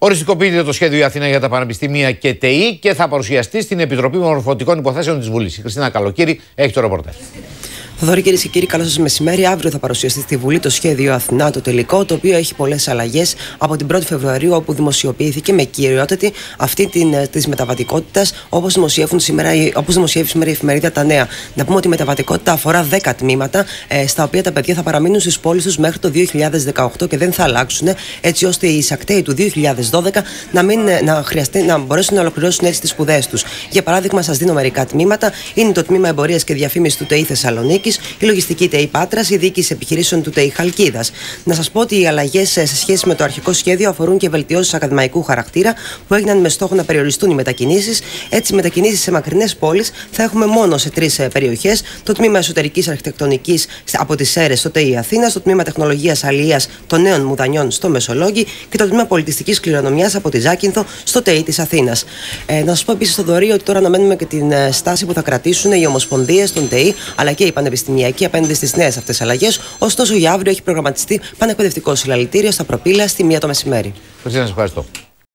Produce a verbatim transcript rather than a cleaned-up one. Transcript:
Οριστικοποιείται το σχέδιο η Αθήνα για τα πανεπιστήμια και ΤΕΗ και θα παρουσιαστεί στην Επιτροπή Μορφωτικών Υποθέσεων της Βουλής. Η Χριστίνα Καλοκύρη έχει το ρεπορτάζ. Θοδωρή, κυρίες και κύριοι, καλώς σας μεσημέρι. Αύριο θα παρουσιαστεί στη Βουλή το σχέδιο Αθηνά, το τελικό, το οποίο έχει πολλές αλλαγές από την πρώτη Φεβρουαρίου, όπου δημοσιοποιήθηκε με κυριότητα αυτή τη μεταβατικότητα, όπως δημοσιεύει σήμερα η εφημερίδα Τα Νέα. Να πούμε ότι η μεταβατικότητα αφορά δέκα τμήματα, ε, στα οποία τα παιδιά θα παραμείνουν στις πόλεις τους μέχρι το δύο χιλιάδες δεκαοκτώ και δεν θα αλλάξουν, έτσι ώστε οι εισακτέοι του δύο χιλιάδες δώδεκα να, μην, να, χρειαστεί, να μπορέσουν να ολοκληρώσουν έτσι τις σπουδές τους. Για παράδειγμα, σας δίνω μερικά τμήματα. Είναι το τμήμα Εμπορίας και Διαφήμισης του ΤΕΗ Θεσσαλονίκης, η λογιστική ΤΕΗ Πάτρας, η διοίκηση επιχειρήσεων του ΤΕΗ Χαλκίδας. Να σας πω ότι οι αλλαγές σε σχέση με το αρχικό σχέδιο αφορούν και βελτιώσεις ακαδημαϊκού χαρακτήρα που έγιναν με στόχο να περιοριστούν οι μετακινήσεις. Έτσι, οι μετακινήσεις σε μακρινές πόλεις θα έχουμε μόνο σε τρεις περιοχές: το τμήμα Εσωτερικής Αρχιτεκτονικής από τις Σέρρες στο ΤΕΗ Αθήνας, το τμήμα Τεχνολογίας Αλιείας των Νέων Μουδανιών στο Μεσολόγγι και το τμήμα Πολιτιστικής Κληρονομιάς από τη Ζάκυνθο στο ΤΕΗ της Αθήνας. Ε, να σας πω επίσης, Θοδωρή, ότι τώρα αναμένουμε και την στάση που θα κρατήσουν οι ομοσπονδίες των ΤΕΗ αλλά και οι πανεπιστημιακοί απέναντι στις νέες αυτές αλλαγές. Ωστόσο, για αύριο έχει προγραμματιστεί πανεκπαιδευτικό συλλαλητήριο στα Προπήλαια στη μία το μεσημέρι. Χριστίνα, σας ευχαριστώ.